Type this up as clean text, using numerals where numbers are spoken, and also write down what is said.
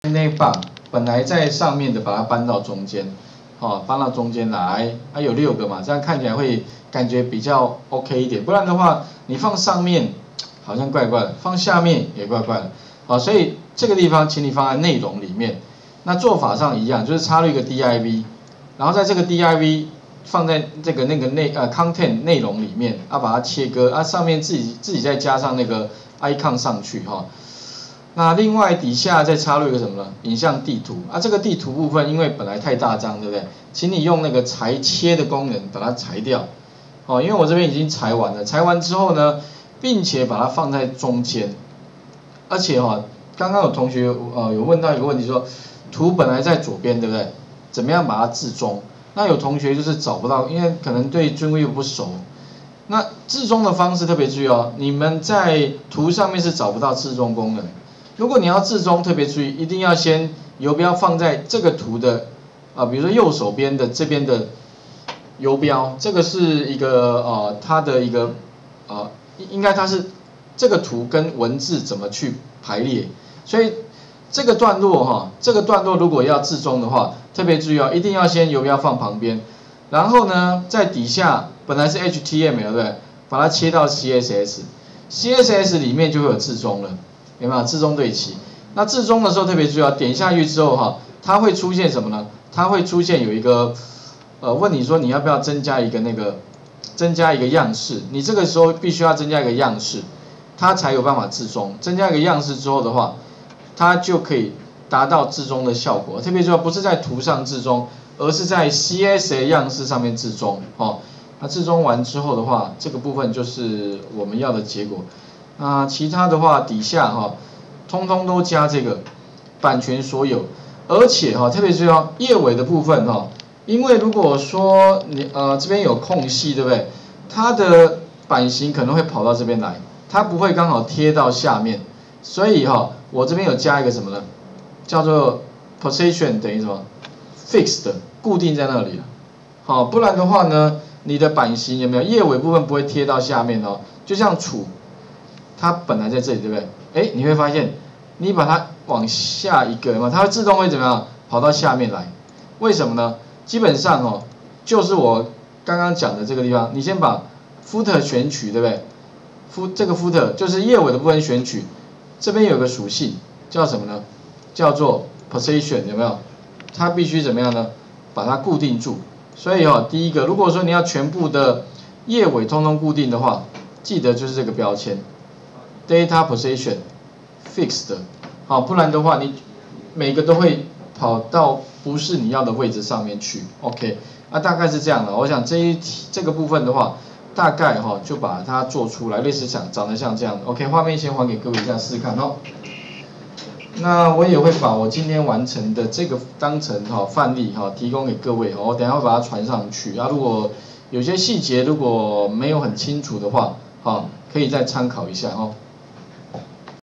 那棒本来在上面的，把它搬到中间，搬到中间来，它有6个嘛，这样看起来会感觉比较 OK 一点。不然的话，你放上面好像怪怪的，放下面也怪怪的，所以这个地方请你放在内容里面。那做法上一样，就是插入一个 div， 然后在这个 div 放在这个content 内容里面，把它切割，上面自己再加上那个 icon 上去那另外底下再插入一个什么呢？影像地图这个地图部分因为本来太大张，对不对？请你用那个裁切的功能把它裁掉，因为我这边已经裁完了，裁完之后呢，并且把它放在中间，而且刚刚有同学有问到一个问题说，图本来在左边，对不对？怎么样把它置中？那有同学就是找不到，因为可能对 Dreamweaver 不熟。那置中的方式特别注意你们在图上面是找不到置中功能。如果你要置中，特别注意，一定要先游标放在这个图的比如说右手边的这边的游标，这个是一个它的一个应该它是这个图跟文字怎么去排列，所以这个段落如果要置中的话，特别注意一定要先游标放旁边，然后呢在底下本来是 HTML 对不对？把它切到 CSS 里面就会有置中了。有没有置中对齐？那置中的时候特别注意点下去之后它会出现什么呢？它会出现有一个问你说你要不要增加一个样式？你这个时候必须要增加一个样式，它才有办法置中。增加一个样式之后的话，它就可以达到置中的效果。特别注意不是在图上置中，而是在 CSS 样式上面置中那置中完之后的话，这个部分就是我们要的结果。其他的话底下通通都加这个版权所有，而且特别注意页尾的部分因为如果说你这边有空隙，对不对？它的版型可能会跑到这边来，它不会刚好贴到下面，所以我这边有加一个什么呢？叫做 position 等于什么 fixed 固定在那里了，不然的话呢，你的版型有没有页尾部分不会贴到下面就像处。它本来在这里，对不对？你会发现，你把它往下一个它会自动会怎么样跑到下面来？为什么呢？基本上就是我刚刚讲的这个地方，你先把 footer 选取，对不对？这个 footer 就是页尾的部分选取，这边有个属性叫什么呢？叫做 position， 有没有？它必须怎么样呢？把它固定住。所以第一个，如果说你要全部的页尾通通固定的话，记得就是这个标签。Data position fixed， 不然的话你每个都会跑到不是你要的位置上面去 ，OK， 大概是这样的。我想这个部分的话，大概就把它做出来，类似长得像这样的 ，OK， 画面先还给各位这样试试看那我也会把我今天完成的这个当成范例提供给各位我等一下会把它传上去如果有些细节如果没有很清楚的话可以再参考一下